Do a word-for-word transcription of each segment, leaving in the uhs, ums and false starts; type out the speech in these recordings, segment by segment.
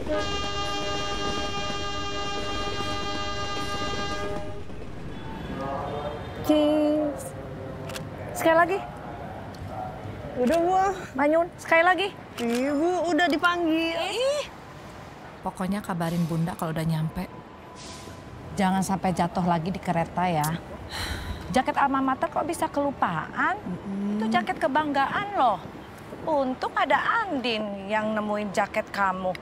Cheese. Sekali lagi. Udah, Bu. Manyun, sekali lagi. Ibu udah dipanggil. Ih. Pokoknya kabarin Bunda kalau udah nyampe. Jangan sampai jatuh lagi di kereta ya. Jaket alma mater kok bisa kelupaan? Mm-hmm. Itu jaket kebanggaan loh. Untung ada Andin yang nemuin jaket kamu.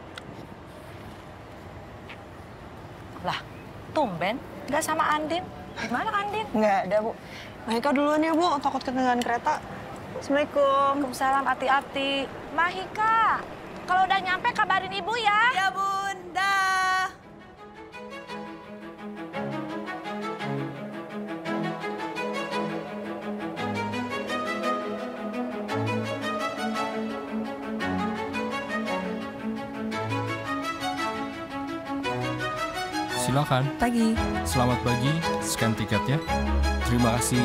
Lah, tumben nggak sama Andin. Gimana Andin? Nggak ada, Bu. Mahika duluan ya, Bu. Takut ketinggalan kereta. Assalamualaikum. Waalaikumsalam, hati-hati. Mahika, kalau udah nyampe kabarin ibu ya. Ya, Bunda. Silakan. Pagi. Selamat pagi, scan tiketnya. Terima kasih.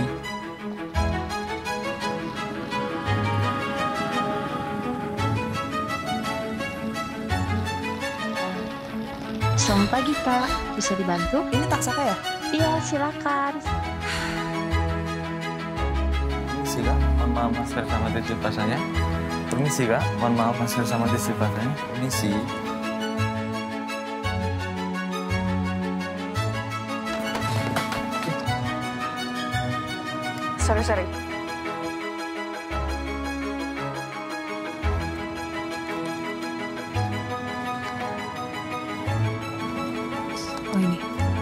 Selamat pagi, Pak. Bisa dibantu? Ini taksaka ya? Iya, silakan. Permisi, Kak. Mohon maaf masker sama tisu basahnya. Permisi, Kak. Mohon maaf masker sama tisu basahnya. Permisi. Sorry, sorry. Oh ini.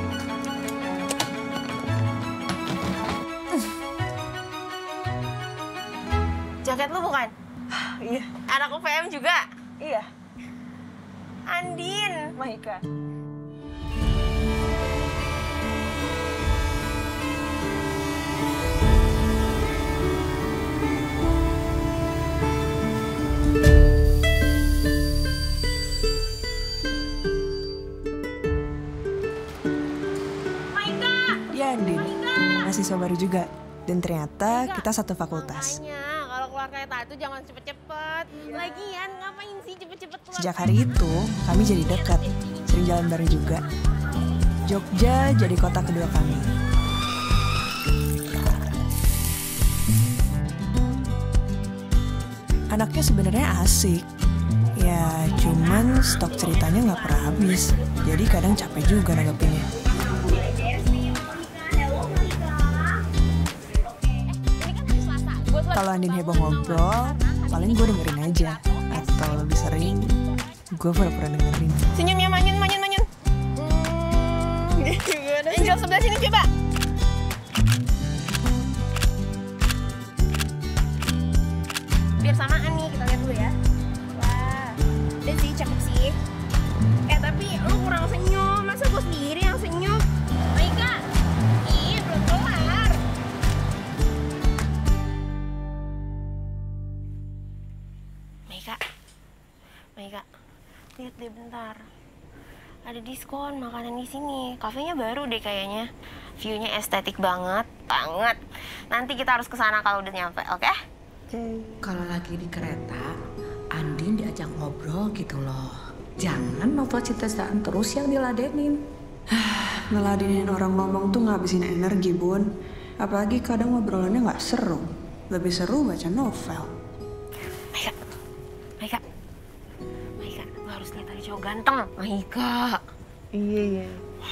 Jaket lu bukan? Iya. Anak U V M juga? Iya. Andin. Mahika. Dia Andin. Mahasiswa baru juga. Dan ternyata kita satu fakultas. Makanya kalau keluar kereta itu jangan cepet-cepet. Lagian ngapain sih cepet-cepet keluar? Sejak hari itu, kami jadi dekat. Sering jalan bareng juga. Jogja jadi kota kedua kami. Anaknya sebenarnya asik. Ya, cuman stok ceritanya nggak pernah habis. Jadi kadang capek juga nanggepinnya. Kalau Andin heboh ngobrol, paling gue dengerin aja. Atau lebih sering, gue pura-pura dengerin. Senyum ya, manyun, manyun, manyun. Hmm. Gimana sih? Angel sebelah sini coba. Biar samaan nih, kita lihat dulu ya. Wah, udah sih, cakep sih. Eh, tapi lu kurang senyum. Masa gue sendiri yang senyum? Maika, ih, belum kelar. Maika, Maika, lihat deh bentar. Ada diskon makanan di sini. Kafenya baru deh kayaknya. View-nya estetik banget, banget. Nanti kita harus ke sana kalau udah nyampe, oke? Okay? Kalau lagi di kereta, Andin diajak ngobrol gitu loh. Jangan novel cinta-cintaan terus yang diladenin. Ngeladenin orang ngomong tuh ngabisin energi, Bun. Apalagi kadang ngobrolannya nggak seru. Lebih seru baca novel. Maika, Maika, Maika, lu harus lihat ada cowok ganteng. Maika. Iya, iya.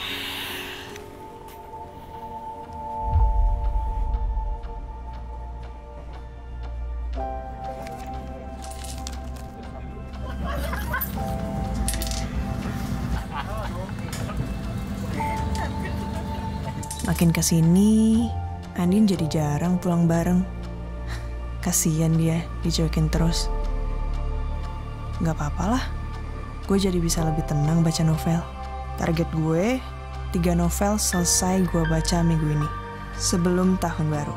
Makin kesini, Andin jadi jarang pulang bareng. Kasian dia dicuekin terus. Gak apa-apa lah, gue jadi bisa lebih tenang baca novel. Target gue, tiga novel selesai gue baca minggu ini. Sebelum tahun baru.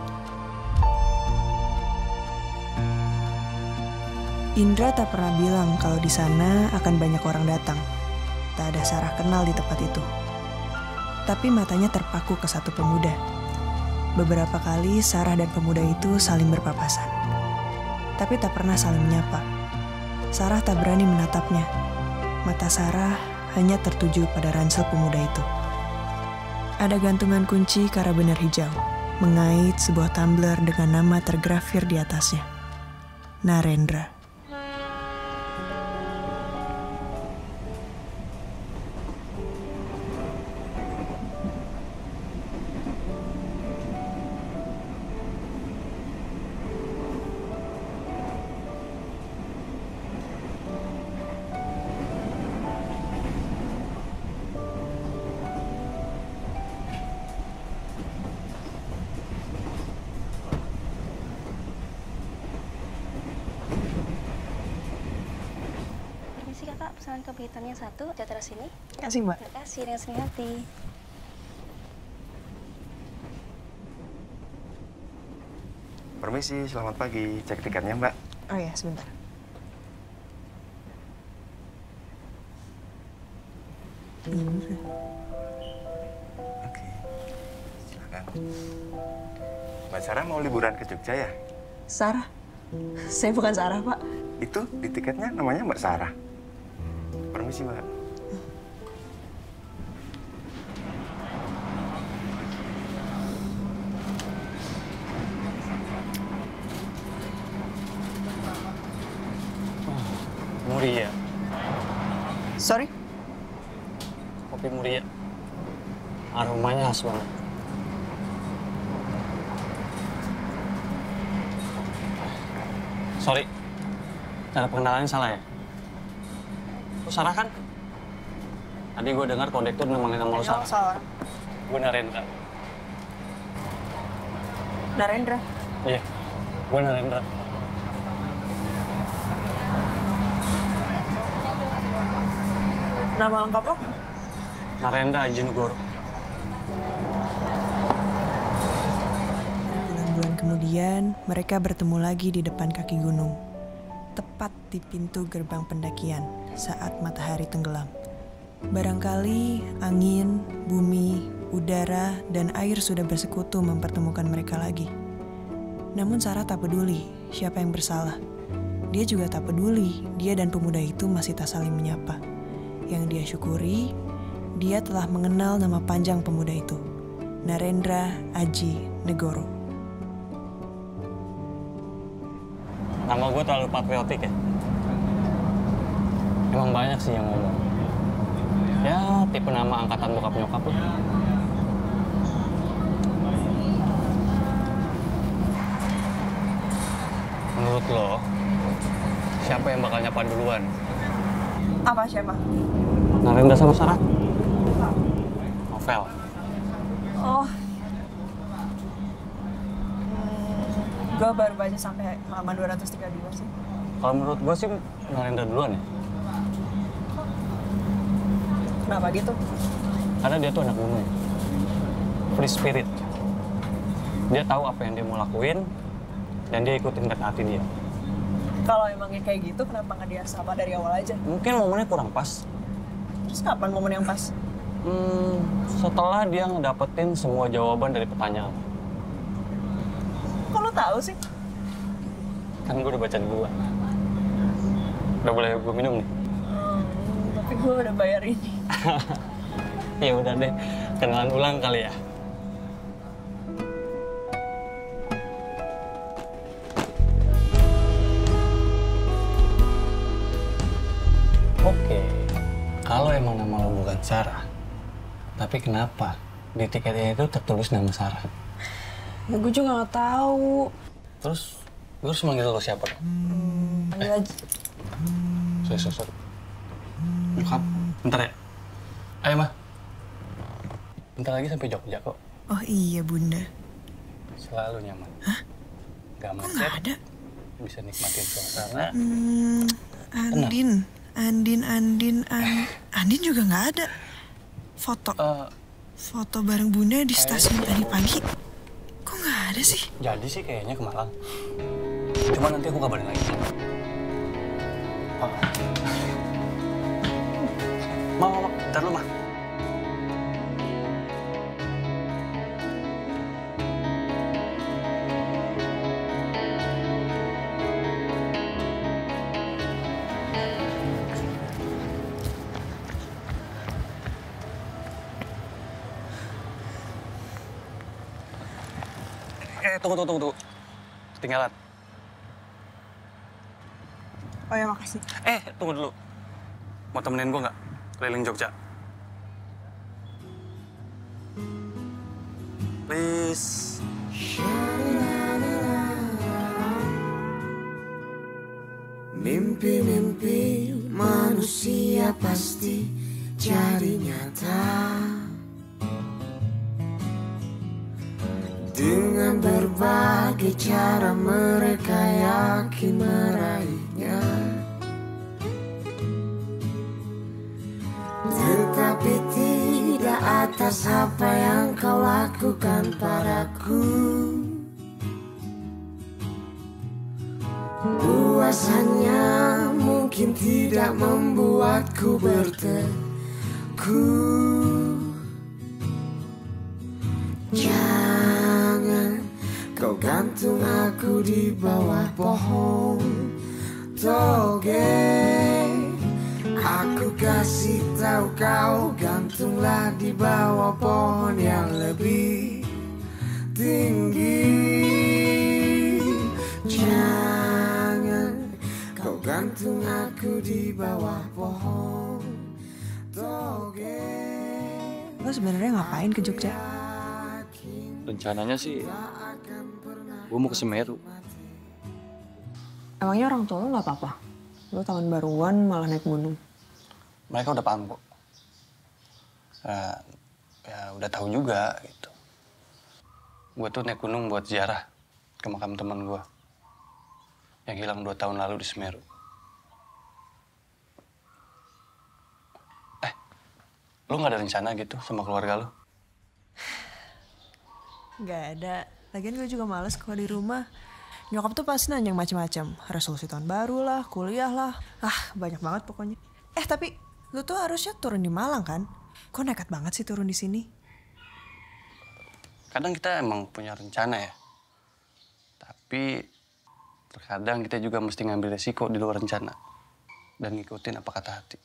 Indra tak pernah bilang kalau di sana akan banyak orang datang. Tak ada Sarah kenal di tempat itu. Tapi matanya terpaku ke satu pemuda. Beberapa kali Sarah dan pemuda itu saling berpapasan. Tapi tak pernah saling menyapa. Sarah tak berani menatapnya. mata Sarah hanya tertuju pada ransel pemuda itu. Ada gantungan kunci karabiner hijau, mengait sebuah tumbler dengan nama tergrafir di atasnya. Narendra. Kakak, pesanan kepihitannya satu, jatah sini. Kasih, Mbak. Terima kasih, dengan senang hati. Permisi, selamat pagi. Cek tiketnya, Mbak. Oh ya, sebentar. Oke, silakan. Mbak Sarah mau liburan ke Jogja ya? Sarah? Saya bukan Sarah, Pak. Itu di tiketnya namanya Mbak Sarah. Permisi, Mbak. Muria. Sorry? Kopi Muria. Aromanya khas banget. Sorry, cara pengenalannya salah ya? Lu Sarah kan? Tadi gue dengar kondektur namanya nama lu Sarah. Salah. Gue Narendra. Narendra? Iya, gue Narendra. Nama lengkap lo? Narendra Aji Nugoro. Bulan-bulan kemudian, mereka bertemu lagi di depan kaki gunung. Tepat di pintu gerbang pendakian saat matahari tenggelam. Barangkali angin, bumi, udara, dan air sudah bersekutu mempertemukan mereka lagi. Namun Sarah tak peduli siapa yang bersalah. Dia juga tak peduli dia dan pemuda itu masih tak saling menyapa. Yang dia syukuri, dia telah mengenal nama panjang pemuda itu, Narendra Aji Nugoro. Nama gue terlalu patriotik ya? Emang banyak sih yang ngomong. Ya, tipe nama angkatan bokap-nyokap lo. Menurut lo, siapa yang bakal nyapa duluan? Apa siapa? Narendra sama Sarah? Novel. Oh. Hmm, gue baru baca sampai halaman dua ratus tiga puluh dua sih. Kalau menurut gue sih Narendra duluan ya. Kenapa gitu? Karena dia tuh anak gunung. Free spirit. Dia tahu apa yang dia mau lakuin, dan dia ikutin kata hati dia. Kalau emangnya kayak gitu, kenapa nggak dia sama dari awal aja? Mungkin momennya kurang pas. Terus kapan momen yang pas? Hmm, setelah dia ngedapetin semua jawaban dari pertanyaan. Kok lo tahu sih? Kan gue udah baca duluan. Udah boleh gue minum nih? Hmm, tapi gue udah bayar ini. Ya udah deh, kenalan ulang kali ya. Oke, kalau emang nama lo bukan Sarah, tapi kenapa di tiketnya itu tertulis nama Sarah? Ya gue juga nggak tahu. Terus gue harus manggil lo siapa dong? Panggil aja. Sorry, sorry, sorry. Nyokap, bentar ya. Ayo, Ma. Bentar lagi sampai Jogja kok. Oh iya, Bunda. Selalu nyaman. Hah? Gak Kok macet. nggak ada? Bisa nikmatin suasana. Hmm, Andin. Andin, Andin, Andin. Andin juga nggak ada. Foto. Uh, Foto bareng Bunda di stasiun tadi pagi. Kok nggak ada sih? jadi sih kayaknya ke Malang. Cuma nanti aku kabarin lagi. Oh. Ma, ma, ma. Bentar lu, Ma. eh, tunggu, tunggu, tunggu. Ketinggalan. Oh ya, makasih. Eh, tunggu dulu. Mau temenin gue nggak keliling Jogja? Please. Mimpi-mimpi manusia pasti jadi nyata dengan berbagai cara mereka yakin meraihnya. Tetapi tidak atas apa yang kau lakukan padaku. Puasannya mungkin tidak membuatku berteguh. Jangan kau gantung aku di bawah pohon toge. Aku kasih tahu kau, gantunglah di bawah pohon yang lebih tinggi. Jangan kau gantung aku di bawah pohon toge. Lo sebenarnya ngapain ke Jogja? Rencananya sih, gue mau ke Semeru. Emangnya orang tua lo nggak apa-apa? Lo tahun baruan malah naik gunung. Mereka udah paham kok. Uh, ya udah tahu juga gitu. Gue tuh naik gunung buat ziarah ke makam teman gue yang hilang dua tahun lalu di Semeru. Eh, lo nggak ada rencana gitu sama keluarga lo? Gak ada. Lagian gue juga males kalau di rumah. Nyokap tuh pasti nanya macam-macam. Resolusi tahun baru lah, kuliah lah. Ah, banyak banget pokoknya. Eh, tapi lu tuh harusnya turun di Malang kan? Kok nekat banget sih turun di sini? Kadang kita emang punya rencana ya. Tapi terkadang kita juga mesti ngambil resiko di luar rencana. Dan ngikutin apa kata hati.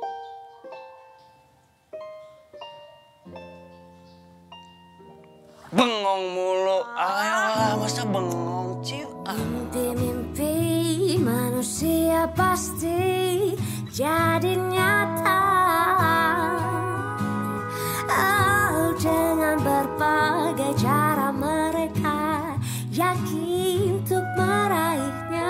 Bengong mulu. Ayolah, masa bengong, Cil? Mimpi-mimpi manusia pasti jadi nyata. Oh, dengan berbagai cara mereka yakin untuk meraihnya.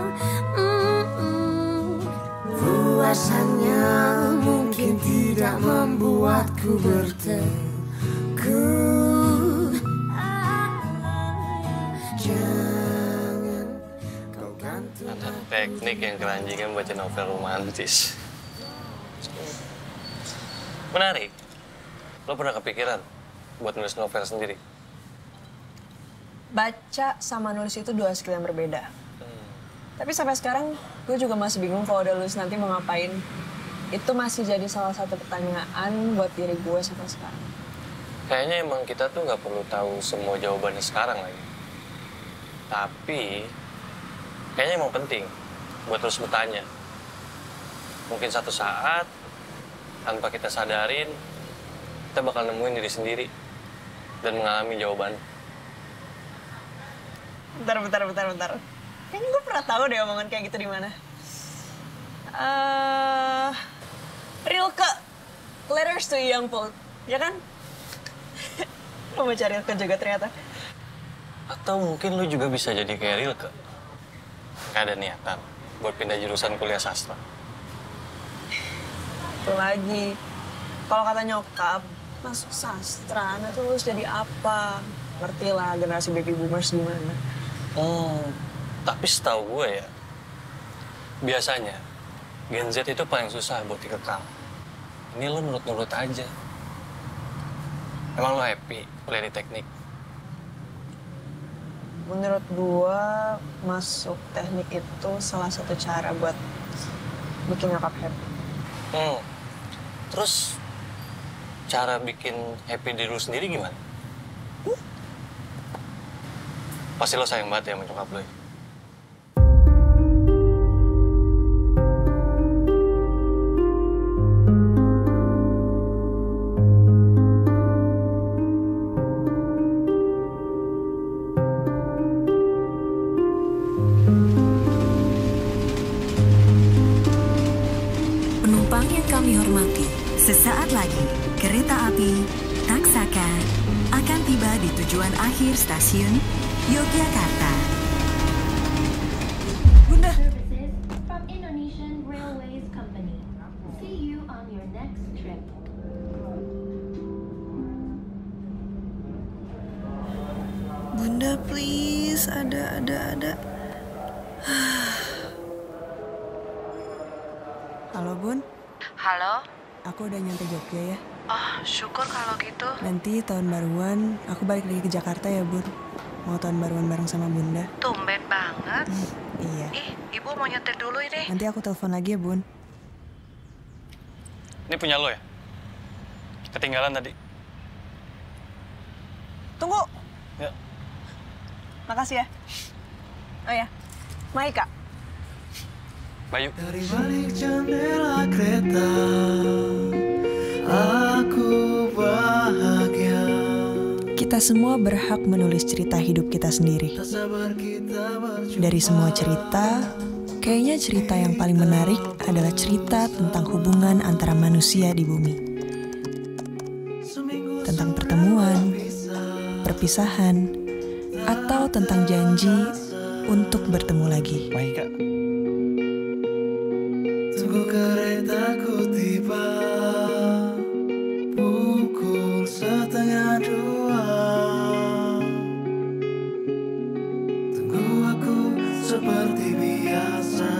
Mm-mm. Puasannya mungkin tidak membuatku berteguh. Ada teknik yang keranjingan baca novel romantis. Menarik. Lo pernah kepikiran buat nulis novel sendiri? Baca sama nulis itu dua skill yang berbeda. Hmm. Tapi sampai sekarang gue juga masih bingung kalau udah lulus nanti mau ngapain. Itu masih jadi salah satu pertanyaan buat diri gue sampai sekarang. Kayaknya emang kita tuh nggak perlu tahu semua jawabannya sekarang lagi. Tapi kayaknya emang penting buat terus bertanya. Mungkin satu saat, tanpa kita sadarin, kita bakal nemuin diri sendiri dan mengalami jawaban. Bentar, bentar, bentar, bentar. Kayaknya gue pernah tahu deh omongan kayak gitu di mana. Uh, Rilke, Letters to a Young Poet, ya kan? Lo baca Rilke juga ternyata. Atau mungkin lu juga bisa jadi kayak Rilke. Gak ada niatan buat pindah jurusan kuliah sastra. Itu lagi, kalau kata nyokap, masuk sastra, nah tuh harus jadi apa? Ngerti lah generasi baby boomers gimana. Oh, tapi setahu gue ya, biasanya Gen Z itu paling susah buat dikekang. Ini lo nurut-nurut aja. Emang lo happy kuliah di teknik? Menurut gua, masuk teknik itu salah satu cara buat bikin nyokap happy. Hmm. Terus, cara bikin happy diri lu sendiri gimana? Uh. Pasti lo sayang banget ya sama nyokap lo ya? Penumpang yang kami hormati, sesaat lagi kereta api Taksaka akan tiba di tujuan akhir stasiun Yogyakarta. Bunda. From Indonesian Railways Company. See you on your next trip. Bunda, please, ada, ada, ada. Halo, Bun. Halo? Aku udah nyampe Jogja ya. Oh, syukur kalau gitu. Nanti tahun baruan aku balik lagi ke Jakarta ya, Bun. Mau tahun baruan bareng sama Bunda. Tumben banget. Hmm, iya. Ih, Ibu mau nyetir dulu ini. Nanti aku telepon lagi ya, Bun. Ini punya lo ya? Ketinggalan tadi. Tunggu. Ya. Makasih ya. Oh ya, Maika. Bayu. Dari balik jendela kereta, aku bahagia. Kita semua berhak menulis cerita hidup kita sendiri. Dari semua cerita, kayaknya cerita yang paling menarik adalah cerita tentang hubungan antara manusia di bumi. Tentang pertemuan, perpisahan, atau tentang janji untuk bertemu lagi. Maika. Tunggu keretaku tiba, pukul setengah dua. Tunggu aku seperti biasa,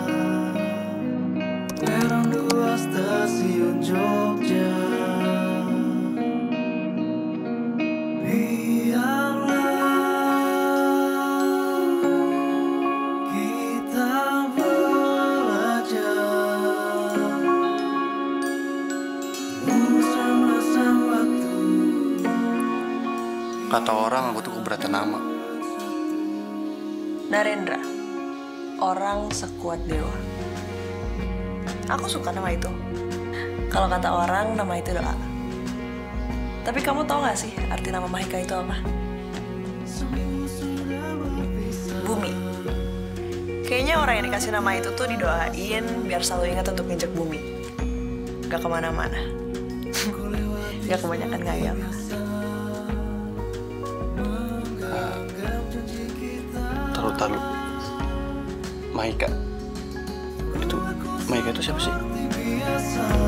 peron dua stasiun Jogja. Kata orang aku tuh keberatan nama. Narendra, orang sekuat dewa. Aku suka nama itu. Kalau kata orang, nama itu doa. Tapi kamu tahu gak sih arti nama Mahika itu apa? Bumi. Kayaknya orang yang dikasih nama itu tuh didoain biar selalu ingat untuk nginjek bumi. Gak kemana-mana. Gak kebanyakan ngayal. Taruh, taruh. Maika. Itu, Maika itu siapa sih?